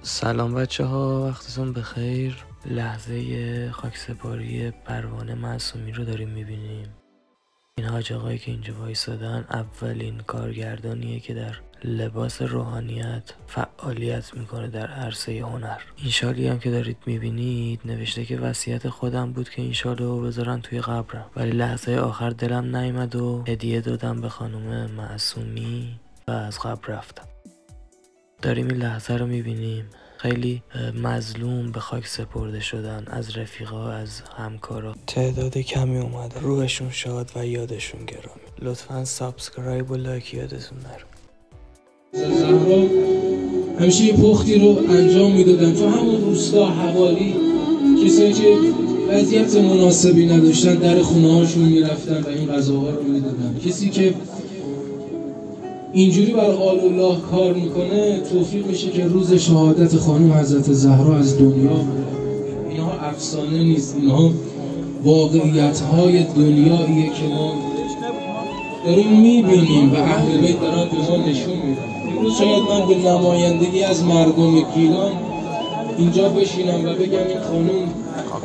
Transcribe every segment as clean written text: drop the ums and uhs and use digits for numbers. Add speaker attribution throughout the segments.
Speaker 1: سلام بچه ها، وقتتون بخیر. لحظه خاکسپاری پروانه معصومی رو داریم میبینیم. این حاج آقایی که اینجا وایسادن اولین کارگردانیه که در لباس روحانیت فعالیت میکنه در عرصه هنر. این شالی هم که دارید میبینید نوشته که وصیت خودم بود که این شالو بذارن توی قبرم، ولی لحظه آخر دلم نیامد و هدیه دادم به خانم معصومی و از قبر رفتم. داریم این لحظه رو میبینیم. خیلی مظلوم به خاک سپرده شدن از رفیقا، از همکارا. تعداد کمی اومده، روحشون شاد و یادشون گرامی. لطفاً سابسکرایب و لایک یادتون نره.
Speaker 2: زهرا همیشه یه پختی رو انجام میدادن تو همون روستا حوالی. کسایی که وضعیت مناسبی نداشتن در خونه هاشون میرفتن و این غذاها رو میدادن. کسی که اینجوری بر آل الله کار میکنه توفیق میشه که روز شهادت خانم حضرت زهرا از دنیا بره. اینها افسانه نیست، اینها واقعیت های دنیاییه که ما داریم میبینیم و اهل بیت دارن به ما نشون میدن. امروز شاید من به نمایندگی از مردم گیلان اینجا بشینم و بگم این خانم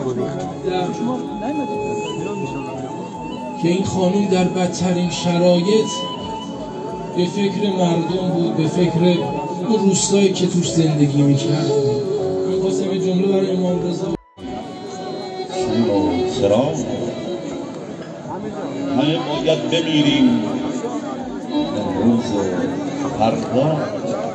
Speaker 2: که این خانم در بدترین شرایط به فکر مردم بود، به فکر اون روستایی که توش زندگی میکرد. من خواستم یه جمله برای امام رضا
Speaker 3: سلام. همه باید بمیریم، روز فردا